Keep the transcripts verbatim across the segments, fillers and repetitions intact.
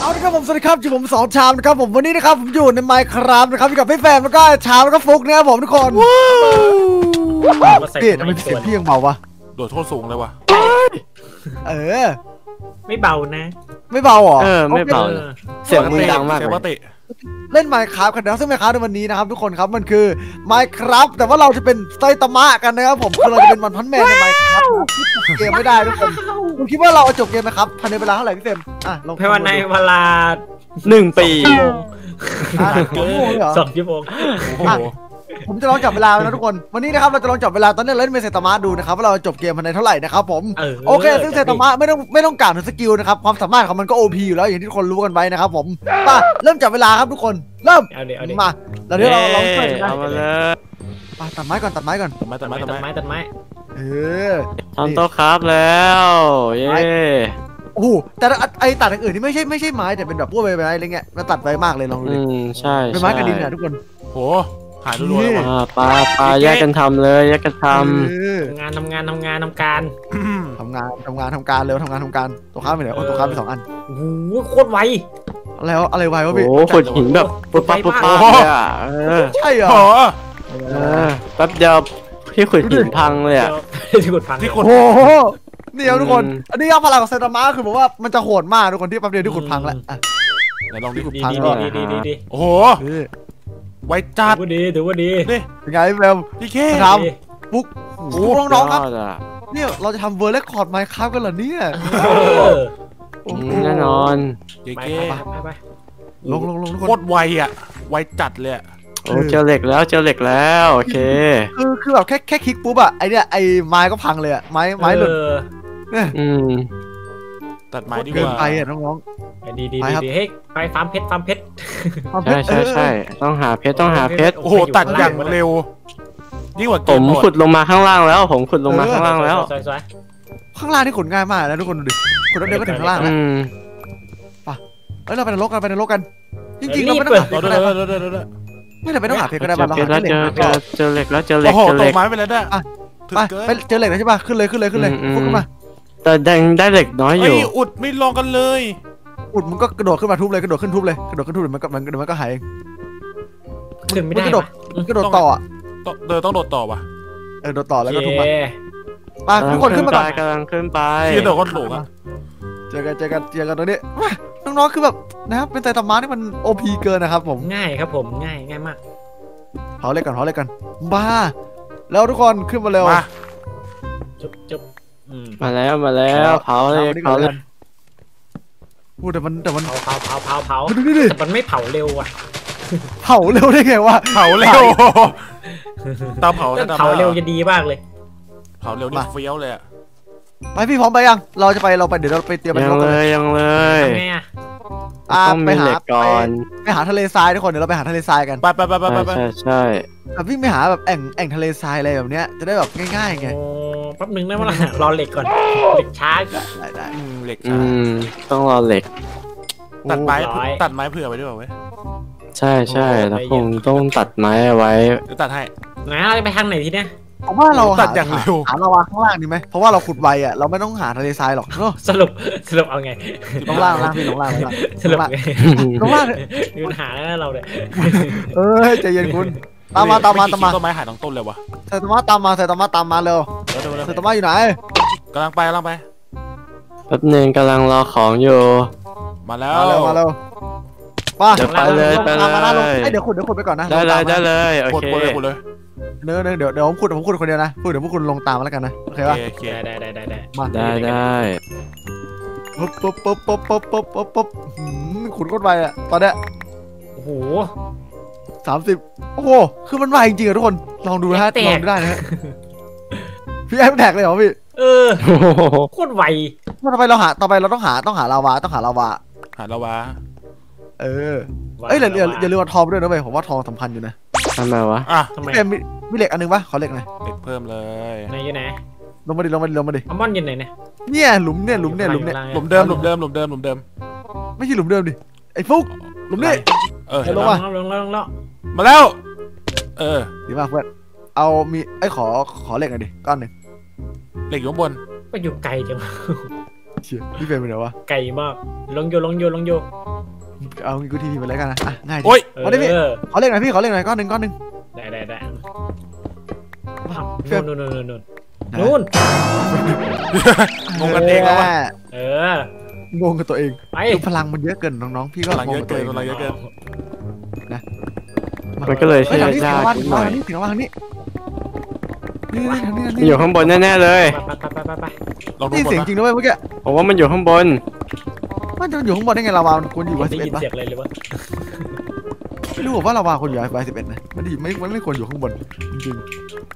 เอาละครับผมสวัสดีครับอยู่ผมสองชามนะครับผมวันนี้นะครับผมอยู่ในไมค์ครับนะครับอยู่กับพี่แฟมแล้วก็ชามแล้วก็ฟุกนะครับผมทุกคนพี่ทำไมเสียงพี่ยังเบาวะโดดโทษสูงเลยวะเออไม่เบานะไม่เบาหรอเออไม่เบาเสียงมันดังมากเลยเล่นไมค์ครับกันนะซึ่งไมค์ครับในวันนี้นะครับทุกคนครับมันคือไมค์ครับแต่ว่าเราจะเป็นไซตามะกันนะครับผมคือเราจะเป็นวันพันแมนในไมค์ครับเกมไม่ได้ทุกคนคุณคิดว่าเราจบเกมไหมครับภายในเวลาเท่าไหร่พี่เฟมอ่ะลองภายในเวลาหนึ่งปีสองชั่วโมงผมจะลองจับเวลานะทุกคนวันนี้นะครับเราจะลองจับเวลาตอนนี้เล่นเมเซตามะดูนะครับว่าเราจบเกมภายในเท่าไหร่นะครับผมโอเคซึ่งเซตามะไม่ต้องไม่ต้องกล่าวถึงสกิลนะครับความสามารถของมันก็ โอ พี อยู่แล้วอย่างที่ทุกคนรู้กันไว้นะครับผมมาเริ่มจับเวลาครับทุกคนเริ่มมาแล้วเดี๋ยวเราลองช่วยกันมาตัดไม้ก่อนตัดไม้ก่อนตัดไม้ตัดไม้ตัดไม้ตัดไม้เออทำโต๊ะครับแล้วเย้โอ้โหแต่ไอ้ตัดอย่างอื่นนี่ไม่ใช่ไม่ใช่ไม้แต่เป็นแบบพวกใบไม้อะไรเงี้ยมันตัดไวมากเลยลองดูดิใช่เป็นไม้กระดิ่งนะทุกคนโหหายรัวๆเลยว่ะปลาปลาแยกกันทำเลยแยกกันทำงานทำงานทำงานทำการทำงานทำงานทำการเร็วทำงานทำการตัวข้ามไปไหนตัวข้ามไปสองอันโอ้โหโคตรไวอะไรวะอะไรไววะพี่โอ้ขุดหินแบบปุ๊บปั๊บปุ๊บปั๊บเลยอ่ะใช่เหรอแป๊บเดียวพี่ขุดหินพังเลยอ่ะที่ขุดพังที่ขุดโอ้โหนี่ครับทุกคนอันนี้ครับพลังของเซตามะคือบอกว่ามันจะโหดมากทุกคนที่แป๊บเดียวที่ขุดพังแล้วไหนลองดิขุดพังก่อนโอ้โหไวจัดถือว่าดีถือว่าดีนี่เป็นไงแมวพี่เคทำปุ๊กปุ๊กน้องๆครับเนี่ยเราจะทำเวอร์เรคคอร์ดไมค์ครับกันเหรอเนี่ยแน่นอนไปไปไปลงลงลงทุกคนโคตรไวอ่ะไวจัดเลยโอ้เจอเหล็กแล้วเจอเหล็กแล้วโอเคคือคือแบบแค่แค่คลิกปุ๊บอะไอเนี่ยไอไม้ก็พังเลยอะไม้ไม้หลุดอืมตัดไม้ดีกว่าไปอะน้องๆดีดีดีเฮ้ยไปฟาร์มเพชรฟาร์มเพชรใช่ใช่ใช่ต้องหาเพชรต้องหาเพชรโอ้โหตัดอย่างเร็วยิ่งกว่าผมขุดลงมาข้างล่างแล้วผมขุดลงมาข้างล่างแล้วข้างล่างนี่ขุดง่ายมากนะทุกคนดูดิขุดเดียวก็ถึงข้างล่างแล้วป่ะเอ้ยเราไปนรกกันไปนรกกันจริงๆเราไม่ต้องหาเพชรก็ได้ไม่จำเป็นต้องหาเพชรก็ได้บ้างเราหาเจอเจอเจอเหล็กแล้วเจอเหล็กโอ้โหตกไม้ไปแล้วได้ไปเจอเหล็กแล้วใช่ป่ะขึ้นเลยขึ้นเลยขึ้นเลยพุ่งขึ้นมาแต่แดงได้เหล็กน้อยอยู่อุดไม่ลองกันเลยอุดมันก็กระโดดขึ้นมาทุบเลยกระโดดขึ้นทุบเลยกระโดดขึ้นทุบมันก็มันมันก็หายขึ้นไม่ได้กระโดดกระโดดต่ออ่ะเดินต้องโดดต่อป่ะเออโดดต่อแล้วก็ทุบมาไปทุกคนขึ้นมาก่อนกำลังขึ้นไปที่โดดก็สูงอ่ะเจอกันเจอกันเจอกันตรงนี้น้องๆคือแบบนะครับเป็นไซตามะที่มันโอพีเกินนะครับผมง่ายครับผมง่ายง่ายมากเผาเลยกันเผาเลยกันบ้าแล้วทุกคนขึ้นมาเร็วจุ๊บจุ๊บมาแล้วมาแล้วเผาเลยเผาเลยพูดแต่มันแต่มันเผาเผาเผาเผาเผาแต่มันไม่เผาเร็วอ่ะเผาเร็วได้ไงวะเผาเร็วเตาเผาเผาเร็วจะดีมากเลยเผาเร็วนี่เฟี้ยวเลยอ่ะไปพี่พร้อมไปยังเราจะไปเราไปเดี๋ยวเราไปเตรียมไปยังเลยยังเลยอ่าไปหาก่อนไปหาทะเลทรายทุกคนเดี๋ยวเราไปหาทะเลทรายกันไปไปไปไปไปใช่ใช่แบบวิ่งไปหาแบบแอ่งแอ่งทะเลทรายอะไรแบบเนี้ยจะได้แบบง่ายๆไงแป๊บนึงได้ไหมล่ะรอเหล็กก่อนเหล็กช้าได้ได้เหล็กอืมต้องรอเหล็กตัดไม้ตัดไม้เผื่อไว้ด้วยเว้ยใช่ใช่เราคงต้องตัดไม้ไว้ตัดให้นะเราจะไปทางไหนทีเนี้ยเพราะว่าเราตัดอย่างเร็วหาลาวาข้างล่างดีไหมเพราะว่าเราขุดไวอ่ะเราไม่ต้องหาทะเลทรายหรอกเนาะสรุปสรุปเอาไงลงล่างล่างพี่ลงล่างลงล่างสรุปลงล่างมีปัญหาแล้วเราเนี่ยเออใจเย็นคุณตามมาตามมาตามมาต้นไม้หายทั้งต้นเลยวะใส่ตามมาตามมาใส่ตามมาตามมาเร็วใส่ตามมาอยู่ไหนกำลังไปกำลังไปแป๊บนึงกำลังรอของอยู่มาแล้วมาเร็วมาเร็วป้าไปเลยไปเลยเดี๋ยวขุดเดี๋ยวขุดไปก่อนนะได้เลยได้เลยโอเคขุดเลยเนื้อเนื้อเดี๋ยวเดี๋ยวผมขุดผมขุดคนเดียวนะพูดเดี๋ยวพวกคุณลงตามมาแล้วกันนะโอเคป่ะโอเคได้ได้ได้ได้มาได้ได้ปุ๊บปุ๊บปุ๊บปุ๊บปุ๊บปุ๊บปุ๊บปุ๊บขุดโคตรไวอ่ะตอนเนี้ยโอ้โหสามสิบโอ้โหคือมันไวจริงๆอะทุกคนลองดูนะฮะลองดูได้นะฮะพี่แอมแท็กเลยเหรอพี่เออโคตรไวต่อไปเราหาต่อไปเราต้องหาต้องหาลาวาต้องหาลาวาหาลาวาเออเอ้ยอย่าอย่าลืมทองด้วยนะเว้ยผมว่าทองสำคัญอยู่นะทำไมวะอ่ะทำไมมีมีเหล็กอันนึงปะขอเหล็กหน่อยเหล็กเพิ่มเลยไหนอยู่ไหนลงมาดิลงมาดิลงมาดิอัลมอนด์อยู่ไหนเนี่ยเนี่ยหลุมเนี่ยหลุมเนี่ยหลุมเนี่ยหลุมเดิมหลุมเดิมหลุมเดิมหลุมเดิมไม่ใช่หลุมเดิมดิไอ้ฟุกหลุมนี่เออลงมาลงแล้วลงแล้วมาแล้วเออดีมากเพื่อนเอามีไอ้ขอขอเหล็กหน่อยดิก้อนหนึ่งเหล็กอยู่ข้างบนก็อยู่ไกลจังเชี่ยพี่เป็นไปไหนวะไก่มากลงโยลงโยลงโยเอางี้กูทีพีไปแล้วกันนะอ่ะง่ายดีโอ้ยมาดิพี่เออขอเล่นหน่อยพี่ขอเล่นหน่อยก้อนหนึ่งก้อนหนึ่งได้ได้ได้ว้าวนู่นนู่นนู่นนู่นนู่นงงกันเองแล้ววะเอองงกับตัวเองไปคือพลังมันเยอะเกินน้องๆพี่ก็พลังงเยงอะกับตัเกิวน เองพลังเยอะเกินมันก็เลยเฮ้ใช่ยทางนี้ยาเสียกงว่านิดหน่อยทางนี้เสียงว่าทางนี้นี่นี่ทางนี้ทางมันนี้อยู่ข้างบนแน่ๆเลยไปไปไปไปไปลองดูนี่บนเสียงนะจริงด้วยเมื่อกี้ผมว่ามันอยู่ข้างบนมันจะอยู่ข้างบนได้ไงลาวามันควรอยู่ไว้ได้สิบเอ็ยิดนป่ะเสียงอะไรเลยวะไม่รู้ว่าลาวาควรอยู่ไว้สิบเอ็ดนะมันดีไม่มันไม่ควรอยู่ข้างบนจริง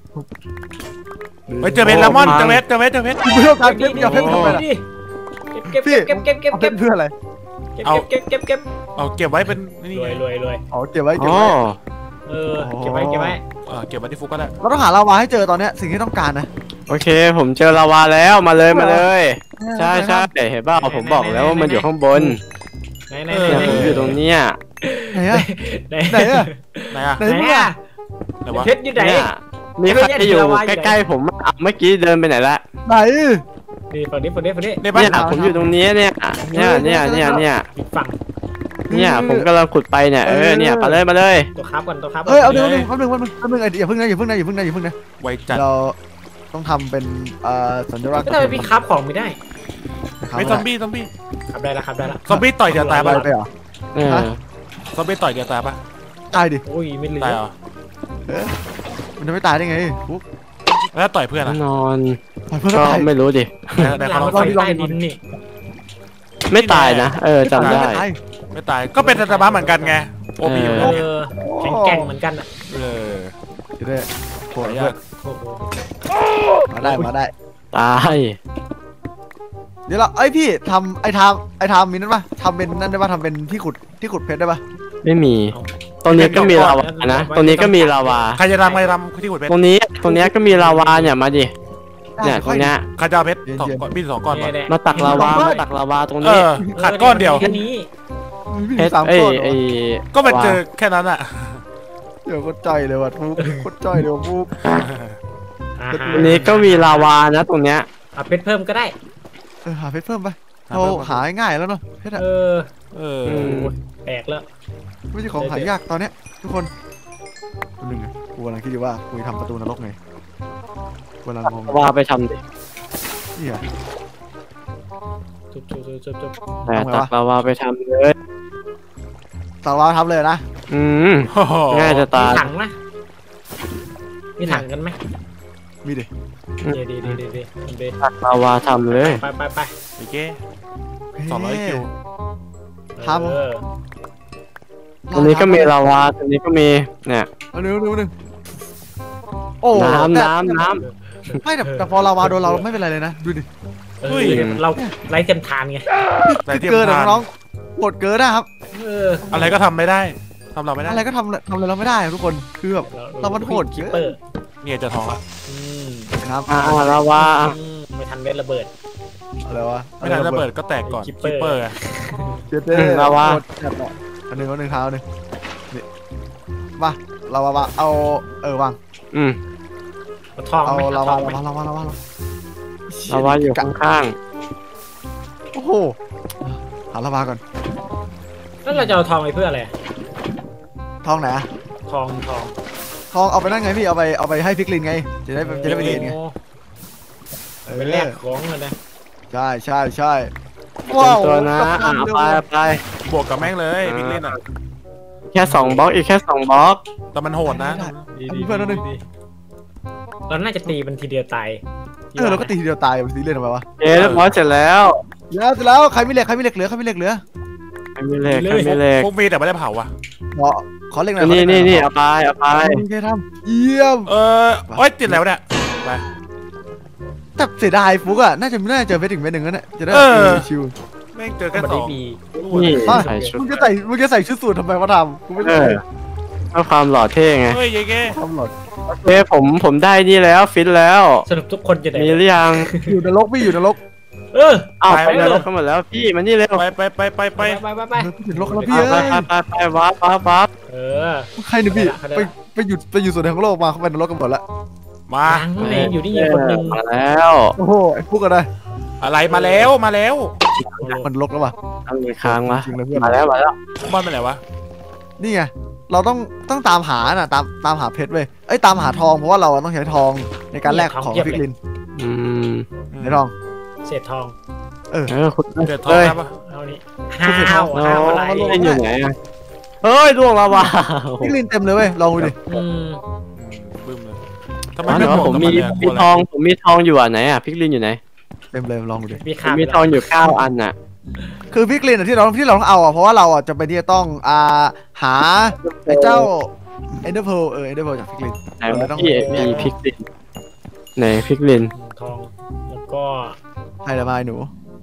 ๆเฮ้ยเจอเพชรแลมอนเจอเพชรเจอเพชรเจอเพชรเพื่อการเก็บอย่าเพ่งทำไมล่ะเก็บเก็บเก็บเก็บเก็บเอาเก็เพ่บงเพื่ออะไรเก็บเก็บเก็บเก็บเอาเก็บไว้เป็นนี่รวไงยรวยรวยอ๋อเก็บไว้เก็บอ๋อไว้เออเก็บไว้เก็บไว้เออเก็บไว้ที่ฟุกก็ได้เราต้องหาลาวาให้เจอตอนเนี้ยสิ่งที่ต้องการนะโอเค ผมเจอลาวาแล้วมาเลยมาเลย ใช่ใช่เห็นป่าวผมบอกแล้วว่ามันอยู่ข้างบนไหนไหนเนี่ยไหนผมอยู่ตรงเนี้ยไหนอะไหนไหนอะไหนอะไหนไหนมึงอะอะไหนวะเพชรอยู่ไหนเนี่ยมีใครอยู่ใกล้ๆผมอ่ะเมื่อกี้เดินไปไหนละไหนนี่ฝั่งนี้ฝั่งนี้ฝั่งนี้ในบ้านเนี่ยผมอยู่ตรงนี้เนี่ยเนี่ยเนี่ยเนี่ยเนี่ยอีกฝั่งเนี่ยผมกำลังขุดไปเนี่ยเออเนี่ยมาเลยมาเลยตัวครับก่อนตัวครับเฮ้ยเอาเดี๋ยวหนึ่งแป๊บนึงแป๊บนึงแป๊บนึงอย่าเพิ่งนะอย่าเพิ่งนะอย่าเพิ่งนะอย่าเพิ่งนะไวจัดเราต้องทำเป็นเอ่อสัญลักษณ์ก็ทำไมพี่ครับของไม่ได้ไม่ซอมบี้ซอมบี้ครับได้แล้วครับได้แล้วซอมบี้ต่อยเดียวตายไปปะไปเหรอเออซอมบี้ต่อยเดียวตายปะตายดิโอ้ยไม่เหลืตายอเหรอมันจะไม่ตายได้ไงฟุกแล้วต่อยเพื่อนแน่อะนอนเพื่อนก็ก็ตายไม่รู้ดิไหนหขลัอง เราเราต่อยใต้ดินนี่ไม่ตายนะเออจำได้ม่ตายไม่ตายก็เป็นธรรมะเหมือนกันไงโอพีเอเออแข็งแกร่งเหมือนกันอ่ะเออจะได้โหดยากโอ้โหมาได้มาได้ตายเดี๋ยวเราไอยพี่ทำไอทำไอทำมีนั่นปะทำเป็นนั่นได้ปะทำเป็นที่ขุดที่ขุดเพชรได้ปะไม่มี ตรงนี้ก็มีลาวานะตรงนี้ก็มีลาวาใครจะทำใครทำที่ขุดเพชรตรงนี้ตรงนี้ก็มีลาวาเนี่ยมาดิเนี่ยตรงเนี้ยใครจะเอาเพชรสองก้อนพี่สองก้อนเนี่ก่อนยเนี่ยมาตักลาวามาตักลาวาตรงเอนี้อขาดก้อนเดียวแค่นี้มีเพชรสามเอ้ก้ยอนไอ้ก็มันเจอแค่นั้นอะเดี๋ยวก็ใจเลยว่ะฟุกโคตรใจเลยว่ะฟุกอ่าฮะตรงนี้ก็มีลาวานะตรงเนี้ยเอาเพชรเพิ่มก็ได้เออหาเพชรเพิ่มไปเราหาง่ายแล้วเนาะเพชรอะเออเอออืมแปลกแล้วไม่ใช่ของหายากตอนเนี้ยทุกคนคนหนึ่งอะกูกำลังคิดอยู่ว่ากูจะทำประตูนรกไงกูกำลังงงลาวาไปทำดินี่อะจุบจุบจุบจุบจุบแต่ตักลาวาไปทำเลยต่อเราทำเลยนะอืมโอ้โหง่ายจะมีตายถังนะมีถังกันไหมมีดิเดี๋ยวเดี๋ยวเดี๋ยวเดี๋ยวเดี๋ยวตักลาวาทำเลยไปไปไปโอเคสองร้อยคิวครับเออตรงนี้ก็มีลาวาตรงนี้ก็มีเนี่ยเอาหนึ่งเอาหนึ่งเอาหนึ่งโอ้น้ำแต่น้ำน้ไม่แต่แต่พอเราวาโดนเราไม่เป็นไรเลยนะดูดิเออเราไร้เทียมทานไงแต่เทียมเกินอะทานน้องโหดเกินนะครับเอออะไรก็ทำไม่ได้ทำเราไม่ได้อะไรก็ทำทำอะไรเราไม่ได้อะทุกคนคือแบบ เรามันโหดคิปเกินเปอร์เนี่ยจะทองละอืมครับำอ่าลาวาอืมไม่ทันเวทระเบิดอะไรวะไม่ทันระเบิดก็แตกก่อนคิคิปปเปเปออร์ร์อะเจ็ดเด้ลาวาโหดจัดอะอันหนึ่งอันหนึ่งเท้าหนึ่งนี่มาเราวาวาเอาเออวางอืมเอาทองเอาไหมลาเอาทวาองไหมลาวาลาวาลาวาลาวาอยู่ข้างโอ้โหหาลาวาก่อนแล้วเราจะเอาทองไปเพื่ออะไรทองไหนอะทองทองทองเอาไปนั่นไงพี่เอาไปเอาไปให้พิกลินไงจะได้จะได้ไปเรียนไงโอ้เออเป็นแลกของเลยนะใช่ใช่ใช่ๆเป็นตัวนะอ่าไปไปบวกกับแม่งเลยพิกเล่นอ่ะแค่สองบล็อกอีกแค่สองบล็อกแต่มันโหดนะดีดีดีเราน่าจะตีมันทีเดียวตายเออเราก็ตีทีเดียวตายไปซีเรียสทำไมวะเอ๊ะเรียบร้อยเสร็จแล้วเดี๋ยวเสร็จแล้วใครมีเหล็กใครมีเหล็กเหลือใครมีเหล็กเหลือไม่มีเหล็กไม่มีเหล็กพวกมีแต่ไม่ได้เผาว่ะขอขอเหล็กหน่อยนี่นี่นี่เอาไปเอาไปโอเคทำเยี่ยมเออโอ้ยติดแล้วเนี่ยไปแต่เสียดายฟุกอะน่าจะน่าจะเจอเพชรอีกเม็ดหนึ่งแล้วเนี่ยจะได้ชิวแม่งเจอแค่มันสอได้งบีนี่อ่ะใส่ชุดมึงจะใส่มึงจะใส่ชุดสูททำไมวะทำกูไม่เอได้อเพื่อความหล่อเท่ไงเฮ้ยเย้เก้ทำหรอกเอ้ผมผมได้นี่แล้วฟิตแล้วสรุปทุกคนจะได้มีหรือยังอยู่นรกพี่อยู่นรกเอออ้าวไปนรกกันหมดแล้วพี่มันนี่เร็วไปไปไปไปไปไปไปไปอยู่นรกแล้วพี่ไปเอ้ยไปไปไปวับวับวับเออใครเนี่ยพี่เข้าใจไปละไปอยู่ไปอยู่ส่วนไหนของโลกมาเขาไปนรกกันหมดละมาทางนู้นเองอยู่นี่คนหนึ่งมาแล้วโอ้โหไอ้ฟุกอะนะอะไรมาแล้วมาแล้วมันลกแล้ววะทำมีค้างวะจริงเลยเพื่อนมาแล้วมาแล้วบอลไปไหนวะนี่ไงเราต้องต้องตามหาน่ะตามตามหาเพชรเว้ยเอ้ยตามหาทองเพราะว่าเราต้องใช้ทองในการแลกของพิกลินอืมในทองเศษทองเออคุณเกิดทองเฮ้ยครับปะเอานี่ห้าวโอ้ห้าวอะไรพิกลินอยู่ไหนอะเฮ้ยล่วงแล้วว่ะพิกลินเต็มเลยเว้ยลองดูดิอืมบึ้มเลยทำไมอ๋อไม่เดี๋ยวบอกผมกับมีนเลยมีทองผมมีทองอยู่อ่ะไหนอ่ะพิกลินอยู่ไหนเต็มเลยลองดูดิมีผขาม ดมีทองอยู่เก้าอันน่ะคือพิกลินอะที่เราที่เราต้องเอาอะเพราะว่าเราอะจะไปที่จะต้องอ่าหาไอ้เจ้าเอนเดอร์เพลเออเอนเดอร์เพลจากพิกลินไหนวะพี่มีพิกลินไหนพิกลินทองแล้วก็ให้ละมาไอ้หนู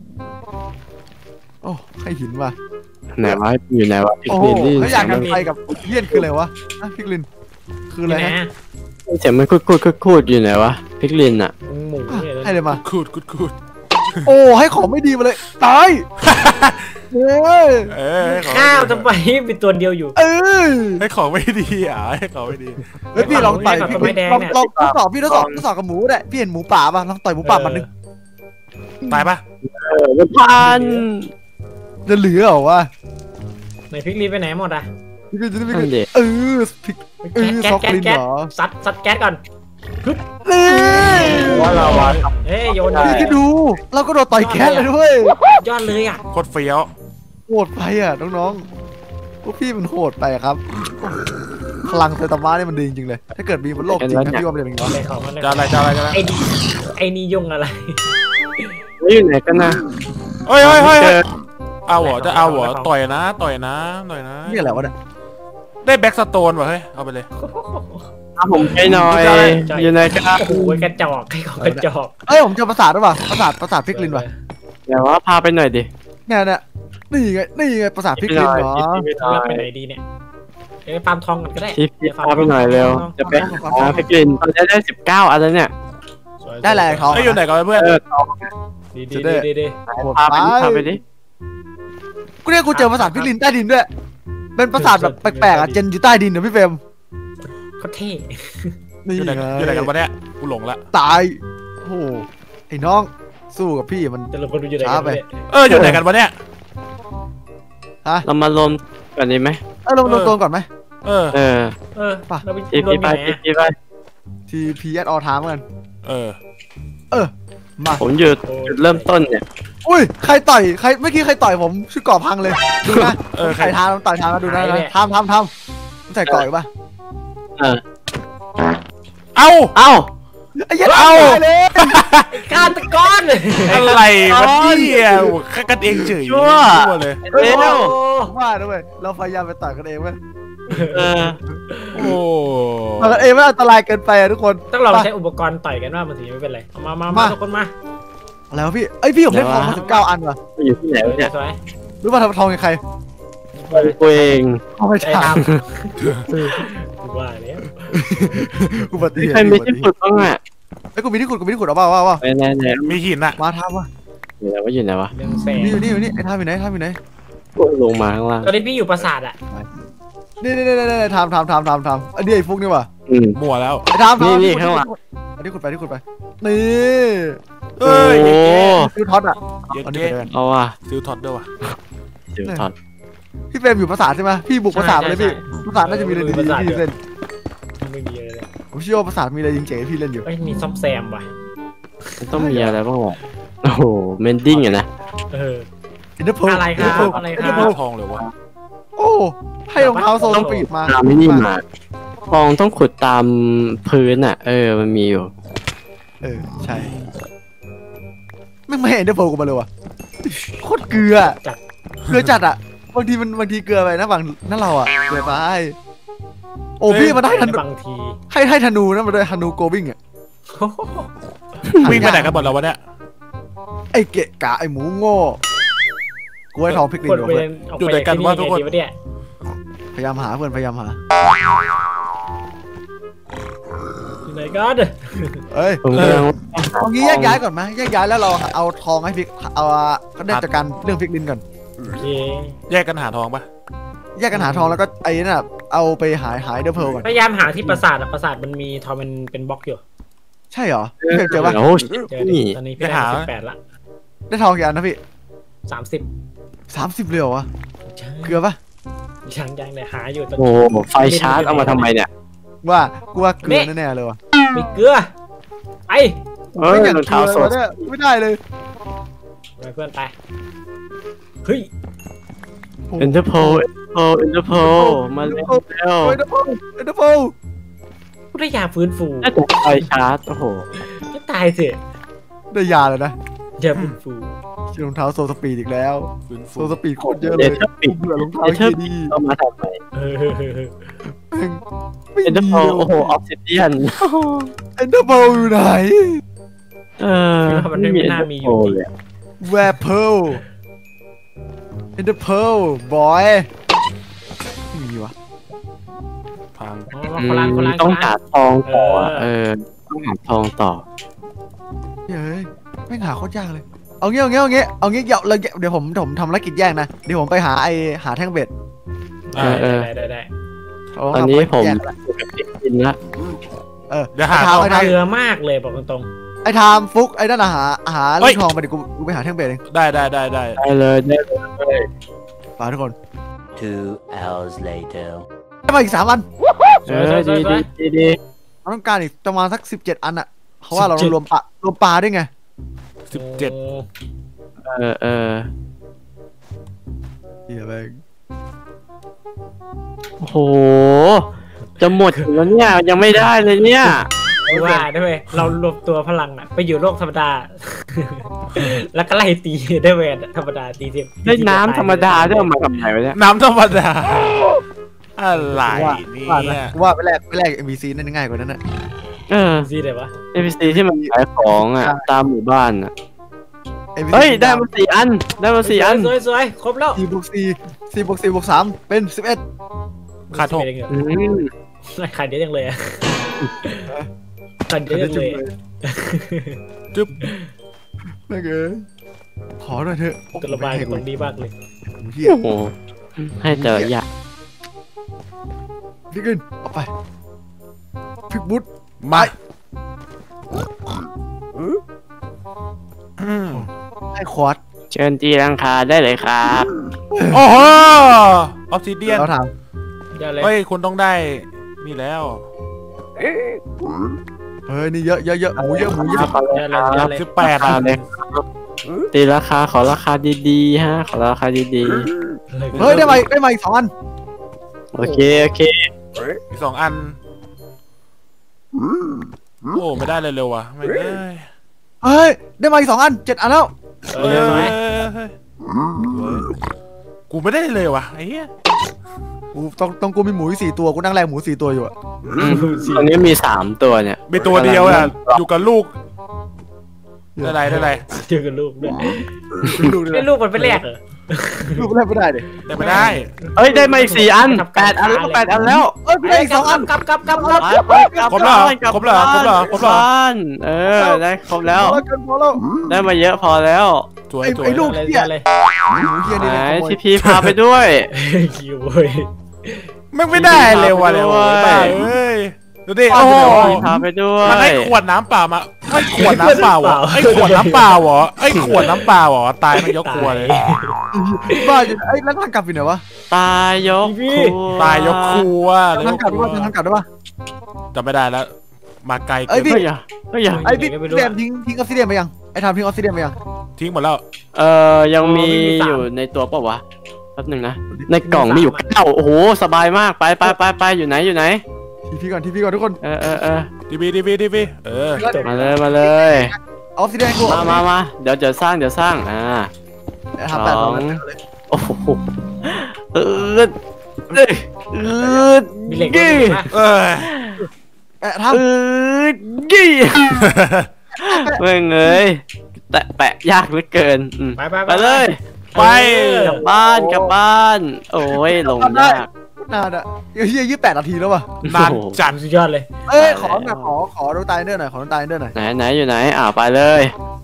โอ้ให้หินว่ะไหนวะอยู่ไหนวะพิกโอ้โหลินนี่แล้วอยากกันไปกับเยี่ยนคืออะไรวะนะพิกลินคืออะไรนี่นะนะเสียงมันคูดคูดคูดคูดอยู่ไหนวะพิกลินอ่ะหมูเนี่ยเลยให้เลยมาคูดคูดคูดโอ้ให้ของไม่ดีมาเลยตายเอ้ยเอ้ยให้ของข้าวจะไปเป็นตัวเดียวอยู่เอ้ยให้ของไม่ดีอ่ะให้ของไม่ดีเฮ้ยพี่ลองต่อยให้พี่ของไม่แดงลองเนี่ยลองทดสอบพี่ทดสอบทดสอบกับหมูได้พี่เห็นหมูป่าป่ะลองต่อยหมูป่ามันนึงตายปะเออมันพันจะเหลือเหรอวะในพริกลีไปไหนหมดอ่ะพี่จะไม่นั่นดิเออพริกเออแก๊ซสอกแก๊สลินแก๊สเหรอซัดซัดแก๊สก่อนนี่ว่าเราวะเฮ้ยโยนพี่คิดดูเราก็โดนต่อยแคสเลยด้วยยอดเลยอ่ะโคตรเฟี้ยวโหดไปอ่ะน้องๆพวกพี่มันโหดไปอะครับพลังไซตามะนี่มันดีจริงๆเลยถ้าเกิดมีบนโลกจริงนะพี่ว่ามันจะเป็นอย่างเอานี้เลยของมันเลยจะอะไรจะอะไรจะอะไรไอ้นี่ไอ้นี่ยุ่งอะไรนี่อยู่ไหนกันนะเฮ้ยเฮ้ยเฮ้ยเจอเอาเหรอจะเอาเหรอต่อยนะต่อยนะต่อยนะนี่อะไรวะเนี่ยได้แบ็กสโตนว่ะเฮ้ยเอาไปเลยถ้าผมไปหน่อยอยู่ไหนกันโอ้โหกระจอกให้ของกระจอกเอ้ยผมเจอประสาทด้วยป่ะประสาทประสาทพริกลินว่ะเดี๋ยวว่าพาไปหน่อยดิเนี่ยเนี่ยนี่ไงนี่ไงประสาทพริกลินเหรอเราไปไหนดีเนี่ยเอ้ยฟาร์มทองกันก็ได้ทิปทิปพาไปหน่อยเร็วจะไปหาพิกลินตอนนี้ได้สิบเก้าอันแล้วเนี่ยได้แหละทองไอ้ยอยู่ไหนกันวะเพื่อนเออดีดีดีดีดีพาไปดิพาไปดิกูเนี่ยกูเจอประสาทพริกลินใต้ดินด้วยเป็นประสาทแบบแปลกๆอ่ะเจนอยู่ใต้ดินนะพี่เฟรมเขาเท่นี่อยู่ไหนไงอยู่ไหนกันวะเนี่ยกูหลงละตายโอ้โหไอ้น้องสู้กับพี่มันแต่เราคนดูอยู่ไหนกันเนี่ยเอออยู่ไหนกันวะเนี่ยเรามารวมกันดีไหมเออลงลงตัวก่อนไหมเออเออเออเราไปทิปรวมไปอยู่ไหนทิปไปทีพีเอสออทามกันเออเออมาผมหยุดจุดเริ่มต้นเนี่ยอุ้ยใครต่อยใครเมื่อกี้ใครต่อยผมชื่อก่อพังเลยดูนะเออใคใครรทามต่อยทามมาดูนะทำทำทำมันใส่ก่อยป่ะเออเอ้าเอ้าไอ้ยันเอ้าตายเลยฆาตกรอะไรวะเนี่ยแค่กันเองเฉยชั่วเลยเร็วว่าด้วยเวยเราพยายามไปต่อยกันเองไหมเออโอ้ต่อยกันเองไม่อันตรายเกินไปอะทุกคนต้องลองใช้อุปกรณ์ต่อยกันว่ามันถึงไม่เป็นไรมามามาทุกคนมาอะไรวะพี่ไอยพี่ผมได้ทองมาสิบเก้าอันว่ะอยู่ที่ไหนเนี่ยสวยรู้ป่ะทำทองกับใครตัวเองทองไม่ใจใช่ดำว่าแล้วอุบัติเหตุใครมีที่สุดบ้างอ่ะไอ้ยกูมีที่ขุดกูมีที่ขุดเอาเปล่าเอาเปล่าเอาเปล่าไปไหนไหนมีหินอะมาทำวะอยู่ไหนวะอยู่ไหนวะเรื่องแสงนี่อยู่นี่อยู่นี่ไอ้ทำอยู่ไหนทำอยู่ไหนลงมาข้างล่างตอนนี้พี่อยู่ปราสาทอ่ะนี่นี่นี่นี่ทำทำทำทำทำไอ้นี่ไอ้ฟุกนี่ว่ะอืมมั่วแล้วไอ้ทำนี่ทำนี่ข้างหลังอันนี้ขุดไปที่ขุดไปนี่เอ้ยโอ้คือท็อตอ่ะเย็นอันนี้เก้ไปเดินเอาว่ะซื้อท็อตด้วยว่ะเดี๋ยวถอดพี่เฟรมอยู่ปราสาทใช่ไหมพี่บุกปราสาทไปเลยพี่ปราสาทน่าจะมีอะไรดีๆที่พี่เล่นไม่มีอะไรเลยผมเชื่อว่าปราสาทมีอะไรจริงๆให้พี่เล่นอยู่เอ้ยมีซ่อมแซมว่ะมันต้องมีอะไรบ้างวะโอ้โหเมนดิ้งอะนะเอออินเตอร์โพลอะไรครับอะไรครับไม่ทองเลยวะโอ้ให้รองเท้าโซลปีดมาตามไม่นี่มาทองต้องขุดตามพื้นอ่ะ เออมันมีอยู่เออใช่ไม่ไม่เห็นอินเตอร์โพลกูมาเลยว่ะโคตรเกลือจัดเกลือจัดอ่ะบางทีมันบางทีเกลือไปนะบางนั่นเราอ่ะเกลือไปโอ้พี่มาได้ธนูบางทีให้ให้ธนูนะมาด้วยธนูโกวิ่งอ่ะวิ่งไปไหนกันหมดแล้ววะเนี่ยไอ้เกะกะไอ้หมูโง่กูให้ทองพริกลินคนอยู่ไปเพื่อนออกไปที่นี่ไงดีวะเนี่ยพยายามหาเพื่อนพยายามหาอยู่ไหนกันเอ้ยผมกำลังเอางี้แยกย้ายก่อนไหมแยกย้ายแล้วเราเอาทองให้พริกเอาก็ได้จากการเรื่องพริกลินก่อนโอเคแยกกันหาทองปะแยกกันหาทองแล้วก็ไอ้นั่นเอาไปหายหายเดอร์เพลก่อนพยายามหาที่ปราสาทอะปราสาทมันมีทอมันเป็นบล็อกอยู่ใช่เหรอพี่เฟรมเจอปะโอ้เจอดิตอนนี้พี่ได้สิบแปดละได้ทองกี่อันนะพี่สามสิบสามสิบเลยเหรอวะเกลือปะยังยังเลยหาอยู่ตอนโอ้ไฟชาร์จเอามาทำไมเนี่ยว่ากูว่าเกลือแน่ๆเลยวะมีเกลือไปเอ้ยรองเท้าสดไม่ได้เลยไปเพื่อนไปเฮ้ยเอ็นเตอร์โพลเอ็นเตอร์โพลมาเร็วเร็วเอ็นเตอร์โพเอ็นเตอร์โพกูได้ยาฟื้นฟูน่าจะไฟชาร์จโอ้โหก็ตายเถอะได้ยาเลยนะยาฟื้นฟูรองเท้าโซสปีดอีกแล้วฟื้นโซฟูสปีดโคตรเยอะเลเดยทเทอร์ปิดเบื่อรองเท้าเดทเทอที่ร์ปิดดีเอามาทำไมเออไม่เอ็นเตอร์ดีโพลโอ้โหออฟซิเดียนเอ็นเตอร์โพอยู่ไหนเออมันไม่น่ามีอยู่จริงแวร์เพลเอ็นเตอร์เพลบอยไม่มีวะพังคนละคนละต้องหาทองต่อเออต้องหาทองต่อเฮ้ยไม่งหาโคตรยากเลยเอางี้เอางี้เอางี้เอางี้เดี๋ยวเราเดี๋ยวผมผมทำภารกิจแยกนะเดี๋ยวผมไปหาไอหาแท่งเบ็ดได้ได้ได้ได้ตอนนี้ผมแยกละกินละเออเดี๋ยวหาไอ้ททาองมไอ้ทามเกลือมากเลยบอกตรงไอ้ทามฟุกไอ้นั่นน่ะหาหาเฮ้ลูยกทองไปดิกูกูไปหาแท่งเบ็ดเองได้ได้ได้ได้ได้เลยได้เลยฝากทุกคน Two hours later. ได้มาอีกสามอันเออดีดีดีดีเราต้องการอีกประมาณสักสิบเจ็ดอันอะเพราะว่าเรารวมปลารวมปลาด้วยไงๆสิบเจ็ดเออเออเหี้ยแม่งโอ้โหจะหมดอยู่แล้วเนี่ยยังไม่ได้เลยเนี่ยว่าได้ไหมเรารวมตัวพลังอะไปอยู่โลกธรรมดา แล้วก็ไล่ตีได้เวทธรรมดาตีเทียมได้น้ำธรรมดาได้มากับไหนวะเนี่ยน้ำธรรมดาอะไรว่าเนี่ยกูว่าไปแลกไปแลก เอ็ม บี ซี นั่นง่ายกว่านั้นน่ะเออซีได้ปะเอพีซีที่มันขายของอ่ะตามหมู่บ้านอ่ะเอ็ม บี ซีเฮ้ยได้มาสี่อันได้มาสี่อันสวยสวยครบแล้วสี่บวกสี่สี่บวกสี่บวกสามเป็นสิบเอ็ดขาดหกอืมขาดเยอะจังเลยอะขาดเยอะจังเลยจึ๊บแม่งเอ้ยขอหน่อยเถอะตัวระบายตรงนี้มากเลยเฮียโอ้โหให้แต่ละอย่างพี่ขึ้นเอาไปพิกบุ๊ดมาอืมให้ควอดเชิญตีรังคาได้เลยครับโอ้โหออฟซิเดียนเราถามเยอะเลยเฮ้ยคุณต้องได้นี่แล้วเฮ้ยนี่เยอะเยอะเยอะหมูเยอะหมูเยอะเยอะเลยเยอะเลยสิบแปดราคาเลยตีราคาขอราคาดีๆฮะขอราคาดีเฮ้ยได้มาได้มาอีกสองอันๆโอเคโอเคอีกสองอันโอ้ไม่ได้เลยเร็วว่ะไม่ได้เฮ้ยได้มาอีกสองอันเจ็ดอันแล้วเออสวยกูไม่ได้เลยว่ะไอ้เหี้ยกูต้องต้องกูมีหมูอยู่สี่ตัวกูนั่งแรงหมูสี่ตัวอยู่อะอืมตอนนี้มีสามตัวเนี่ยมีตัวเดียวอ่ะอยู่กับลูกได้ไรได้ไรเจอกันลูกด้วยลูกนี่ไอ้ลูกมันไปแลกเหรอลูกแรกไม่ได้ดิได้ไม่ได้เอ้ยได้มาอีกสี่อันแปดอันแล้วแปดอันแล้วเอ้ยกูได้อีกสองอันกลับกลับกลับกลับไปไปกลับครบแล้วบ้านกลับครบแล้วครบแล้วครบแล้วบ้านเออได้ครบแล้วพอแล้วกันพอแล้วได้มาเยอะพอแล้วสวยไอ้สวยไอ้ลูกเลยเหี้ยเลยหมูเฮียนี่ไหนนะขโมยที่พี่พาไปด้วยคิวเว้ยไม่ไม่ได้เลยว่ะเร็วบ้าเอ้ยดูดิโอ้โหพี่พาไปด้วยมันให้ขวดน้ำเปล่ามาให้ขวดน้ำเปล่าเหรอไอ้ขวดน้ำเปล่าเหรอไอ้ขวดน้ำเปล่าเหรอตายไม่ยกครัวเลยบ้าจริงไอ้ยแล้วทางกลับอยู่ไหนวะตายยกครัวตายยกครัวเลยทางกลับได้ปะทางกลับได้ปะจำไม่ได้แล้ว มาไกลเอ้เกิยนพี่เฮ้ยอย่าเฮ้ยอย่าไอ้พี่เซียมทิ้งทิ้งออสซิเดียนไปยังไอ้ทำทิ้งออสซิเดียนไปยังทิ้งหมดแล้วเออยังมีอยู่ในตัวเปล่าวะแป๊บหนึงนะในกล่องมีอยู่เก้าโอ้โหสบายมากไปไปไปไปอยู่ไหนอยู่ไหนทีพีก่อนทีพีก่อนทุกคนเออเออเออดีบีดีบีดีบีเออมาเลยมาเลยออสซิเดียนกูมามามาเดี๋ยวเดี๋ยวสร้างเดี๋ยวสร้างอ่าทำแปดสองเลยโอ้โหเออเออเออมีเหล็กด้วยกี้นะเออเอ๊ะเอทำอกี้เมื่อเงยแตะแปะยากเหลือเกินอืมไปไปไปเลยไปกลับบ้านกลับบ้าน โอ้ยลงยากนานอะเฮียยี่แปดนาทีแล้ววะนานจัดสุดยอดเลยเอ้ยขอหน่อยขอขอดูตายเดอร์หน่อยขอดูตายเดอร์หน่อยไหนไหนอยู่ไหนอ่าไปเลย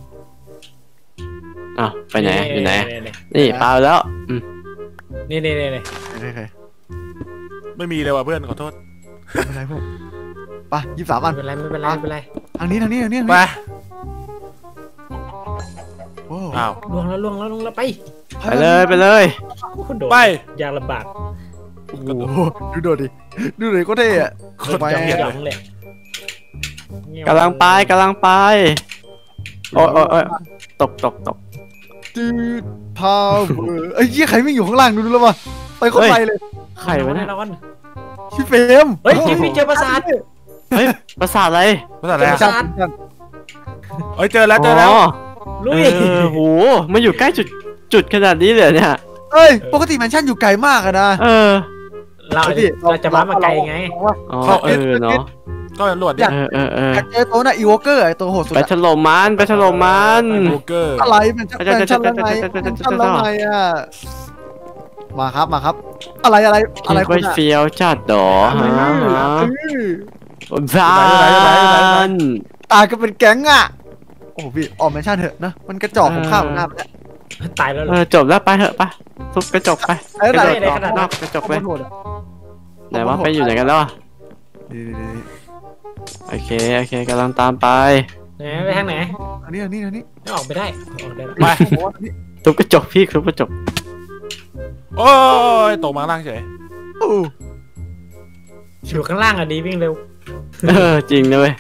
อ้าวไปไหนอยู่ไหนนี่ปาไปแล้วอืมนี่นี่นี่นี่โอเคไม่มีเลยว่ะเพื่อนขอโทษไม่เป็นไรพวกไปยี่สิบสามอัไม่นเป็นไรไม่เป็นไรไม่เป็นไรทางนี้ทางนี้ทางนี้ทางไปนี้โอ้อ้าวล่วงแล้วล่วงแล้วล่วงแล้วไปไปเลยไปเลยโอ้โหโดดไปยากลำบากโอ้โหดูโดดดิดูเลยก็เท่อะโคตรจังหเหี้ยยองเลยกำลังไปกำลังไปโอ้ยโอ้ยโอ้ยตกตกตกจืดพาวเวอร์ไอ้เหี้ยใครไม่อยู่ข้างล่างดูดูแล้วป่ะไปโคตรไปเลยใครวะเนี่ยแน่นอนพี่เฟรมเฮ้ยพี่เจอประสาทเฮ้ยประสาทอะไรภาษาอะไรปอะระสาทเอ้ยเจอแล้วเจอแล้วอ๋อลุเอย อโหมันอยู่ใกล้จุดจุดขนาดนี้เลยเนี่ยเอ้ยปกติแมนชั่นอยู่ไกลมากอะนะเออเราเราจะมามาไกลไงอ๋อเออเนาะก็ตำรวจดิเออเออเอออยากเจอตัวน่ะอีวอเกอร์ไอ้ตัวโหดสุดไปอะถล่มมันไปถล่มมันโบเกอร์อะไรแมนชั่นแมนชั่นแล้วไงแมนชั่นแล้วไงอะมาครับมาครับ อะไรอะไรอะไรไปคุณอะเฟี้ยวจัดดอฮะฮะเออบ้านตายก็เป็นแก๊งอะโอ้โหพี่ออกแมนชั่นเถอะนะมันกระจอกผมข้ามหน้าไปแล้วตายแล้วเหรเอออจบแล้วไปเถอะไปทุบกระจกไปไอ้กไหนระจกได้ขนาดนั้นนอกกระจกไปโหดอะไหนว่าไปอยู่ไหนกันแล้วอะดีดีดีโอเคโอเคกำลังตามไปไหนไปทางไหนอันนี้อันนี้อันนี้ไม่ออกไปได้ออกได้แล้วไปผมว่าอันนี้ทุบกระจกพี่ทุบกระจกโอ้ยตกมาข้างล่างเฉยโอ้อยู่ข้างล่างอ่ะดีวิ่งเร็วเออจริงนะเว้ย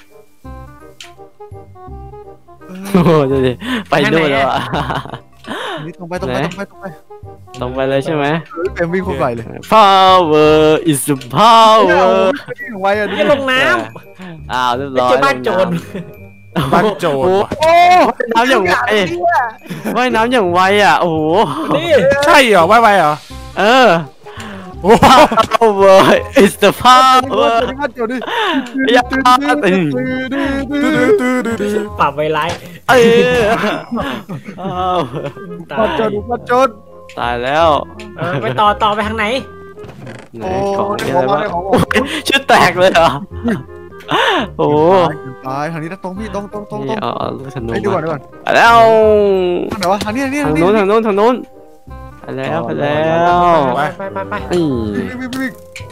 โอ้โหดูดิไปนู่นแล้วอะอันนี้ตรงไปตรงไปตรงไปตรงไปตรงไปเลยใช่ไหมเฮ้ยเต็มวิ่งโคตรไวเลย power is the เฮ้ย power วิ่งไวอะดูไม่ลงน้อ้าวเรียบำไปร้อยเจอบ้านโจรบ้านโจรโอ้ว่ะโหน้ำอย่างไวว่ายน้ำอย่างไวอ่ะโอ้โหนี่ใช่เหรอว่ายไปเหรอเออโอ้โห power is the เอ power อมาเดี๋ยวดิอย่าตื้อตื้อตื้อตื้อปรับไวไลท์เอออ้าวตามาจนยมาจนตายแล้วเออไปต่อต่อไปทางไหนไหนโอ้ของได้อะไรของมาบ้างได้ของชุดแตกเลยเหรอโอ้ตายทางนี้นะตรงพี่ตรงตรงตรงตรนี่งเอาเอาลูกธนูไอ้ดูก่อนมาดูก่อนไปแล้วทางไหนวะทางนี้ทางนี้ทาทาง งนี้นู้นทางนู้นทางนู้นไปแล้วไปแล้วไปไปไปไปนี่วิ่งวิ่งวิ่ง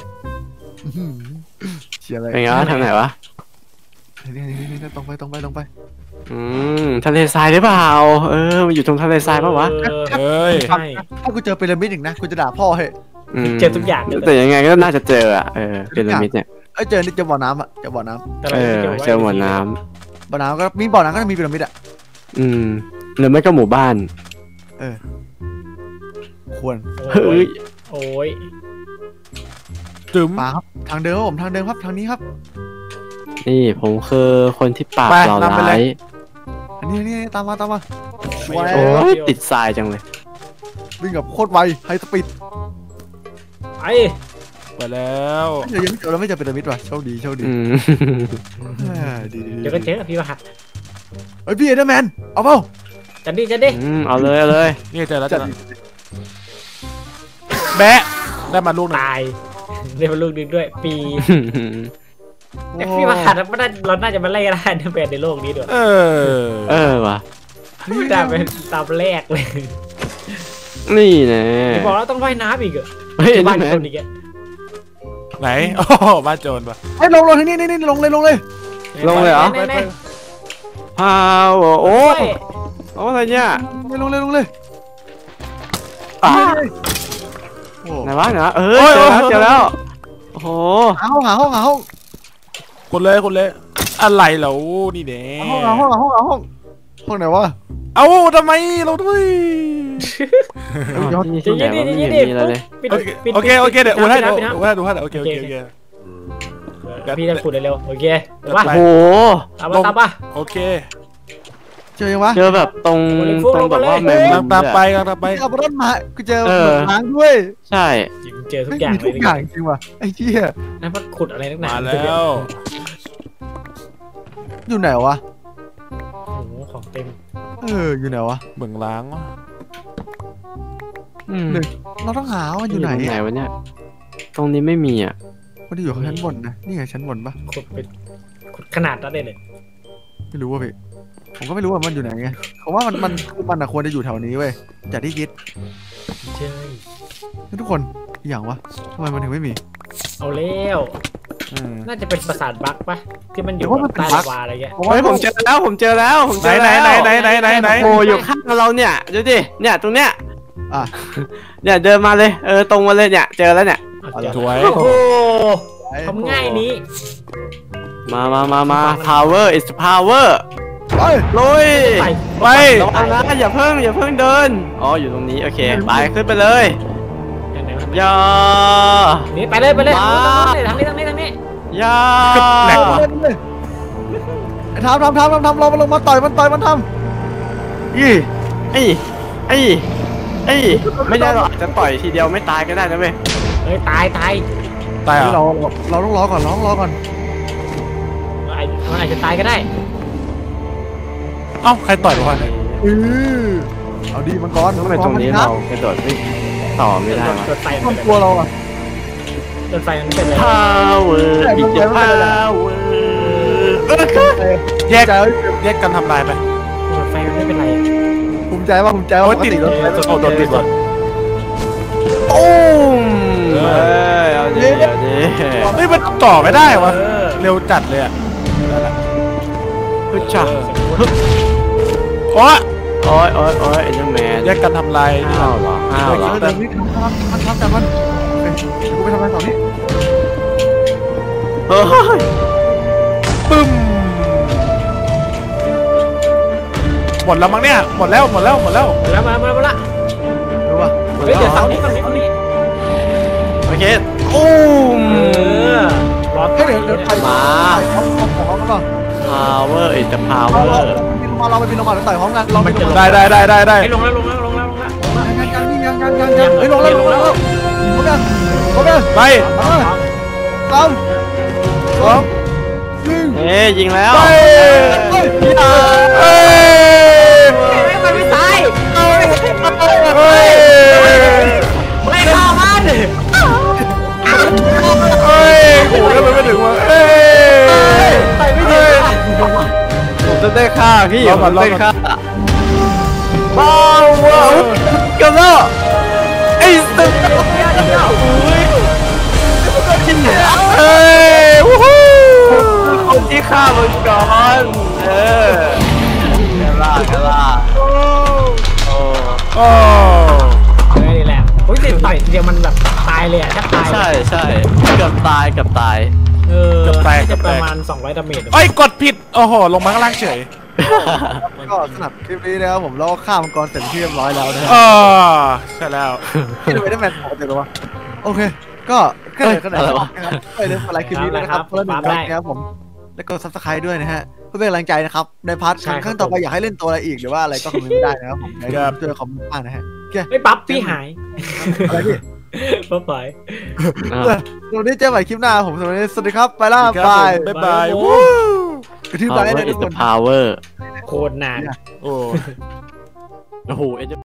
เชียร์อะไรเป็นไงวะทางไหนวะนี่นี่นี่ตรงไปตรงไปตรงไปอืมทะเลทรายหรือเปล่าเออมันอยู่ตรงทะเลทรายปะวะเออเฮ้ยใช่ถ้ากูเจอพีระมิดอีกนะกูจะด่าพ่อเฮ้ยมเจอทุกอย่างเลยแต่ยังไงก็น่าจะเจออ่ะเออพีระมิดเนี่ยไอ้เจอนี่เจอบ่อน้ำอ่ะเจอบ่อน้แต่เอเราอก็บไว้เจอหมวดน้ำบ่อน้ำก็มีบ่อน้ำก็จะมีพีระมิดอ่ะำอืมหรือไม่ก็หมู่บ้านควรโอ้เฮ้ยยโอ้ยจึ๋มมาครับทางเดิมครับผมทางเดิมครับทางนี้ครับนี่ผมคือคนที่ปราบไปเหล่านำไปเลร้าย ยอันนี้นี่ตามมาตามมาไม่โอ้ยติดทรายจังเลยวิ่งกับโคตรไวไฮสปีดไปไปแล้วเดี๋ยวยังเจอเราไม่เจอพีระมิดว่ะโชคดีโชคดีอืมดีดีเดี๋ยวก็เจอพี่ประหัดเฮ้ยพี่เอเดอร์แมนเอาเปล่าจัดดิจัดดิอืมเอาเลยเอาเลยนี่เจอแล้วเจจัอดแล้วดิแบะได้มาลูกหนึ่งตายได้มาลูกดึงด้วยปีแต่พี่ประหัดมันน่าเราน่าจะมาไล่ล่าเดนแบนในโลกนี้ด้วยเออเออว่ะแต่เป็นตามแรกเลยนี่แน่พี่บอกแล้วต้องว่ายน้ำอีกเหรอเฮ้ยบ้านนี่คแม่นอีกอะไหนโอ้โหบ้านโจรปะไอ้ยลงลงที่นี่นี่นี่ลงเลยลงเลยลงเลยเหรอแน่พาวโอ้ๆยโอ้อะไรเนี่ยลงเลยลงเลยอ่ะโอ้ไหนวะไหนวะเออเจอแล้วเจอแล้วโอ้โหหาห้องหาห้องหาห้องคนเลยคนเลยอะไรเหรอนี่เด้หาห้องหาห้องหาห้องหาห้องห้องไหนวะเอ้าทำไมเราด้วยอ๋อที่ที่ไหนวะไม่เห็นมีอะไรเลยปิดโอเคปิดโอเคโอเคเดี๋ยวปิอูให้ปิดูปิอูให้ดูให้โอเคโอเคโอเคพี่จะขุดเร็วๆโอเคมาโอ้โหตามมาตามมาโอเคเจอยังวะเจอแบบตรงตรงแบบว่าแมงตามุมมตามเลยไปอะตามไปเอารถมากูเจอเหมือนทางด้วยใช่เจอทุกไม่อย่างมีเลทุยกอย่างจริงว่ะไอ้เหี้ยนั่นมันขุดอะไรนักหนามาแล้วอยู่ไหนวะโอ้โหของเต็มเอออยู่ไหนวะเมืองล้างวะอืมเราต้องหาว่าอยู่ไหนตรงไหนอะวะเนี่ยตรงนี้ไม่มีอ่ะมันอยู่ชั้นบนนะนี่ไงชั้นบนปะขุดเป็นขุดขนาดนั้นเลยเลยไม่รู้ว่าพี่ผมก็ไม่รู้ว่ามันอยู่ไหนไงเขาว่ามันมันคือมันอะควรจะอยู่แถวนี้เว้ยจากที่คิดเจ้ยทุกคนอย่างวะทำไมมันถึงไม่มีเอาแล้วน่าจะเป็นปราสาทบั๊กปะที่มันอยู่ใต้ลาวาอะไรเงี้ยเฮ้ยผมเจอแล้วผมเจอแล้วผมเจอไหนแล้วไหนไหนไหนไหนไหนโอ้อยู่ข้างเราเนี่ยดูดิเนี่ยตรงเนี้ยอ่ะเนี่ยเดินมาเลยเออตรงมาเลยเนี่ยเจอแล้วเนี่ยสวยโอ้โหทำง่ายนี้มามามามา power is power ไปลุยไปไประวังนะอย่าเพิ่งอย่าเพิ่งเดินอ๋ออยู่ตรงนี้โอเคไปขึ้นไปเลยยังไงวะอย่านี่ไปเลยไปเลยทางนี้ทางนี้ทางนี้อย่าแหลกว่ะไอ้ทำทำทำทำทำเรามาลงมาต่อยมันต่อยมันทอีไอ้ไอ้ไอ้ไม่ได้หรอกอาจจะต่อยทีเดียวไม่ตายก็ได้นะเว้ยเฮ้ยตายตายำตายเหรเราอเราต้องรอก่อนเราต้องรอก่อนมันอาจจะตายก็ได้เอ้าใครต่อยวะเออเอาดีมังกรทำไมตรงนี้เรากระโดดไม่ต่อไม่ได้วะโดนไฟครอบครัวเราอ่ะโดนไฟมันเป็นเลย power is the power แยกแยกกันทำลายไปโดนไฟมันไม่เป็นไรภูมิใจว่าภูมิใจว่าโอ้ยติดรถโอ้โดนติดว่ะตุ้มเฮ้ยเอาดิเอาดิเฮ้ยมันต่อไม่ได้วะเร็วจัดเลยอ่ะฮึดจ้าโอ้ยโอ้ยโอ้ยโอ้ยเอ็นเดอร์แมนแยกกันทำลายนี่ห้าวเหรอห้าวเหรอเดี๋ยวนี้ทำมันทำแต่มันเดี๋ยวกูไปทำอะไรต่อนี่เฮ้ยปึ้มหมดแล้วมั้งเนี่ยหมดแล้วหมดแล้วหมดแล้วแล้วมามามาละรู้ป่ะเฮ้ยเดี๋ยวฝั่งนี้ฝั่งนี้ฝั่งนี้โอเคตุ้มเออรอเฮ้ยเดี๋ยวเดี๋ยวไปมาของของของเขาก่อน power is the เรา power เราไปบินลงมาแล้วต่อยพร้อมกันลองไปลงได้ได้ได้ได้ได้ให้ลงแล้วลงแล้วลงแล้วลงแล้วยังยังยังยังยังยังเฮ้ยลงแล้วลงแล้วลงแล้วลงแล้วไปสามสองหนึ่งเอ้ยยิงแล้วไปเฮ้ยมันไม่ตายเฮ้ยไม่ฆ่ามันเฮ้ยโอ้ยแล้วมันไม่ถึงวะเฮ้ยไปไม่ถึงผมจะได้ฆ่าพี่รอผก่อนมรอได้ก่อนฆ่าว้าวว้าวกันแล้วไอ้ตึกเฮ้ยวู้ฮู้คนที่ฆ่ามันก่อนเออแกล่าแกล่าโอ้โอ้เฮ้ยนี่แหละโอ้ยเดี๋ยวต่อยเดียวมันแบบตายเลยอ่ะแทบตายใช่ใช่เกือบตายเกือบตายเออจะประมาณสองร้อยดาเมจเอ้ยกดผิดโอ้โหลงมาข้างล่างเฉยก็สนับคลิปนี้นะครับผมเราฆ่ามังกรเสร็จที่เรียบร้อยแล้วนะเออใช่แล้วที่ดูไปได้แมนปกติหรอวะโอเคก็แค่ไหนแค่ไหนนะครับไปเลยอะไรคลิปนี้นะครับเพื่อนหนึ่งครับผมแล้วก็ซับสไครต์ด้วยนะฮะเพื่อเป็นกำลังใจนะครับในพาร์ทครั้งต่อไปอยากให้เล่นตัวอะไรอีกหรือว่าอะไรก็คอมเมนต์ได้นะครับผมในช่วยคอมเมนต์บ้างนะฮะไม่ปั๊บพี่หายอะไรพี่ปั๊บไปวันนี้เจอกันใหม่คลิปหน้าผมสวัสดีสวัสดีครับไปละบายบ๊ายบายวู้กระทืบไลค์เลย power ทุ is กค the น power โคตรนานโอ้โอ้โห